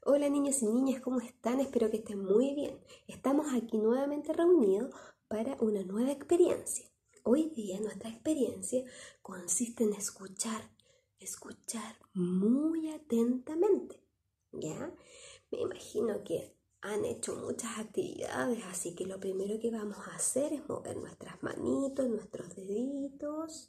Hola niños y niñas, ¿cómo están? Espero que estén muy bien. Estamos aquí nuevamente reunidos para una nueva experiencia. Hoy día nuestra experiencia consiste en escuchar muy atentamente, ¿ya? Me imagino que han hecho muchas actividades, así que lo primero que vamos a hacer es mover nuestras manitos, nuestros deditos.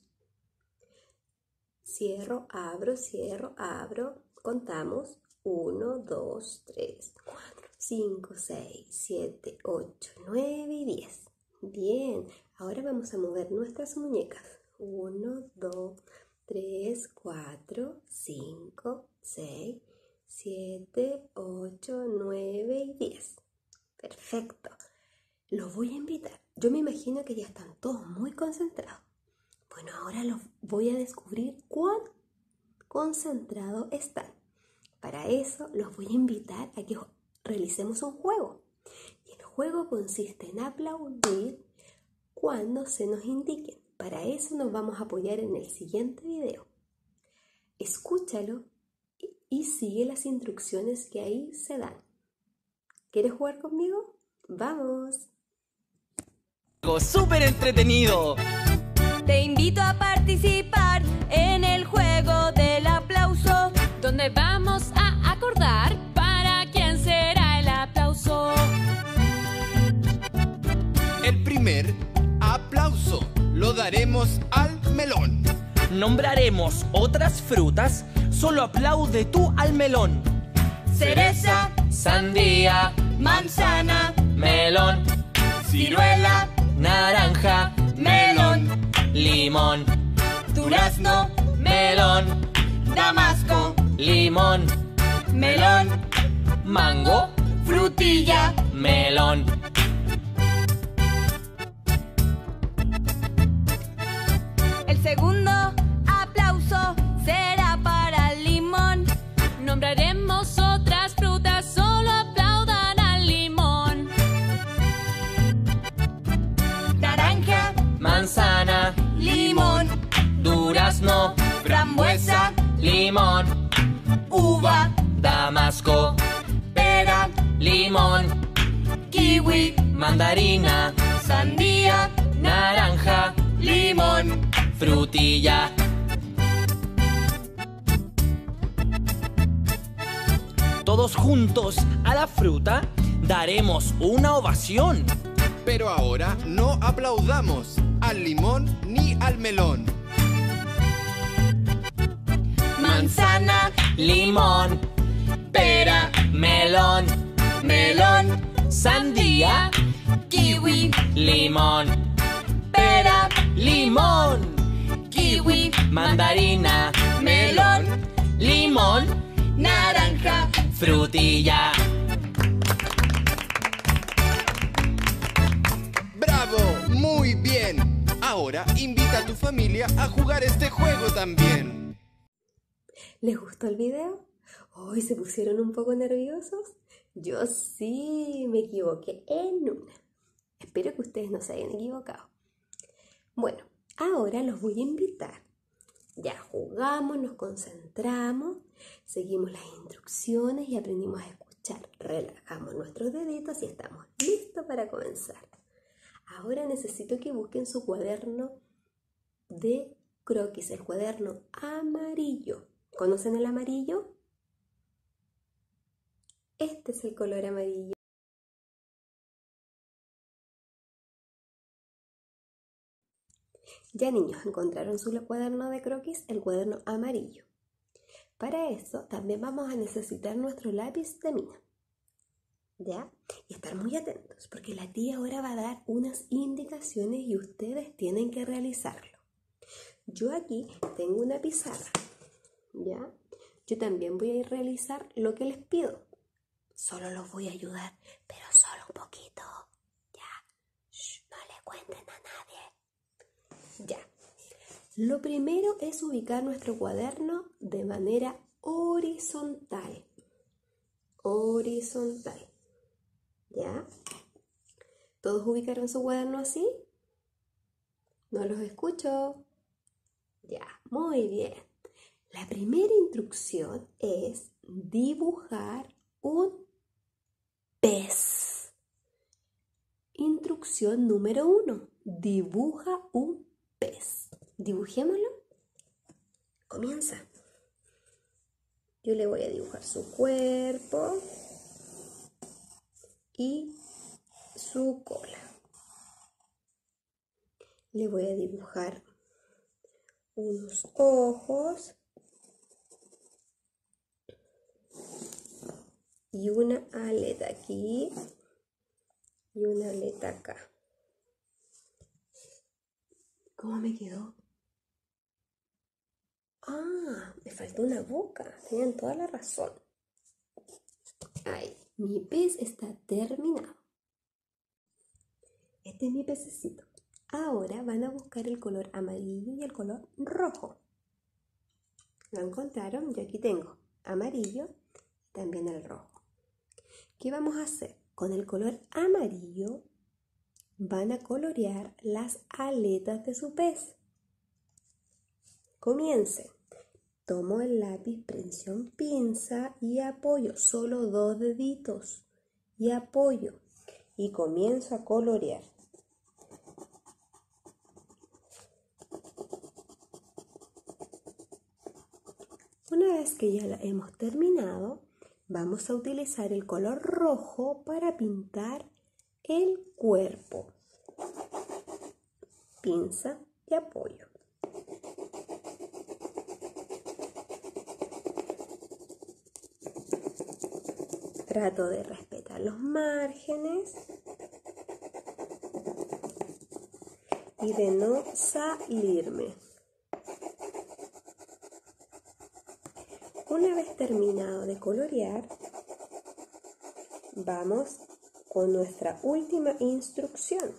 Cierro, abro, contamos. 1, 2, 3, 4, 5, 6, 7, 8, 9 y 10. Bien, ahora vamos a mover nuestras muñecas. 1, 2, 3, 4, 5, 6, 7, 8, 9 y 10. Perfecto. Los voy a invitar. Yo me imagino que ya están todos muy concentrados. Bueno, ahora los voy a descubrir cuán concentrados están. Para eso los voy a invitar a que realicemos un juego. Y el juego consiste en aplaudir cuando se nos indique. Para eso nos vamos a apoyar en el siguiente video. Escúchalo y sigue las instrucciones que ahí se dan. ¿Quieres jugar conmigo? ¡Vamos! Algo súper entretenido. Te invito a participar en el juego del aplauso, donde vamos a acordar para quién será el aplauso. El primer aplauso lo daremos al melón. Nombraremos otras frutas, solo aplaude tú al melón. Cereza, Sandía, manzana, melón, ciruela, naranja, melón, limón, durazno, melón, damasco, limón, melón, mango, frutilla. melón. El segundo aplauso será para el limón. Nombraremos otras frutas, solo aplaudan al limón. Naranja, Manzana, limón, durazno, frambuesa, limón, uva, damasco, pera, limón, kiwi, mandarina, sandía, naranja, limón. frutilla. Todos juntos a la fruta daremos una ovación. Pero ahora no aplaudamos al limón ni al melón. Manzana, Limón, pera, melón, melón, sandía, kiwi, limón, pera, limón, kiwi, mandarina, melón, limón, naranja. frutilla. ¡Bravo! ¡Muy bien! Ahora invita a tu familia a jugar este juego también. ¿Les gustó el video? ¿Hoy se pusieron un poco nerviosos? Yo sí me equivoqué en una. Espero que ustedes no se hayan equivocado. Bueno, ahora los voy a invitar. Ya jugamos, nos concentramos, seguimos las instrucciones y aprendimos a escuchar. Relajamos nuestros deditos y estamos listos para comenzar. Ahora necesito que busquen su cuaderno de croquis, el cuaderno amarillo. ¿Conocen el amarillo? Este es el color amarillo. Ya niños, encontraron su cuaderno de croquis, el cuaderno amarillo. Para eso también vamos a necesitar nuestro lápiz de mina. ¿Ya? Y estar muy atentos porque la tía ahora va a dar unas indicaciones y ustedes tienen que realizarlo. Yo aquí tengo una pizarra, ¿ya? Yo también voy a realizar lo que les pido. Solo los voy a ayudar, pero solo un poquito. ¿Ya? Shh, no le cuenten a nadie. Ya. Lo primero es ubicar nuestro cuaderno de manera horizontal. Horizontal. ¿Ya? ¿Todos ubicaron su cuaderno así? No los escucho. Ya, muy bien. La primera instrucción es dibujar un pez. Instrucción número 1. Dibuja un pez. Dibujémoslo. Comienza. Yo le voy a dibujar su cuerpo y su cola. Le voy a dibujar unos ojos y una aleta aquí y una aleta acá. ¿Cómo me quedó? Ah, me faltó una boca. Tenían toda la razón. Ahí, mi pez está terminado. Este es mi pececito. Ahora van a buscar el color amarillo y el color rojo. ¿Lo encontraron? Yo aquí tengo amarillo y también el rojo. ¿Qué vamos a hacer? Con el color amarillo van a colorear las aletas de su pez. Comiencen. Tomo el lápiz, presión pinza y apoyo. Solo 2 deditos. Y apoyo. Y comienzo a colorear. Una vez que ya la hemos terminado, vamos a utilizar el color rojo para pintar el cuerpo. Pinza y apoyo. Trato de respetar los márgenes y de no salirme. Una vez terminado de colorear, vamos con nuestra última instrucción.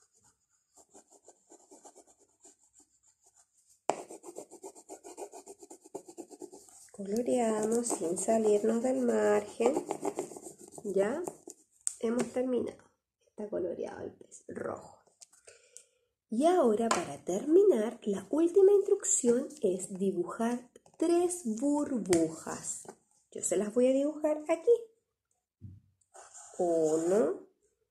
Coloreamos sin salirnos del margen. Ya hemos terminado. Está coloreado el pez rojo. Y ahora, para terminar, la última instrucción es dibujar 3 burbujas. Yo se las voy a dibujar aquí. 1,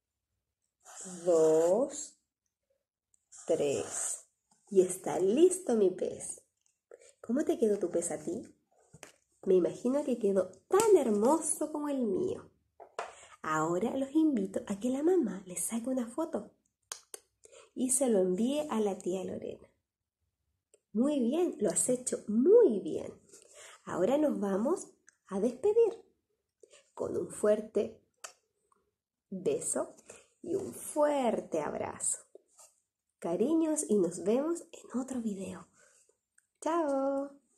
2, 3. Y está listo mi pez. ¿Cómo te quedó tu pez a ti? Me imagino que quedó tan hermoso como el mío. Ahora los invito a que la mamá les saque una foto y se lo envíe a la tía Lorena. Muy bien, lo has hecho muy bien. Ahora nos vamos a despedir con un fuerte beso y un fuerte abrazo. Cariños y nos vemos en otro video. ¡Chao!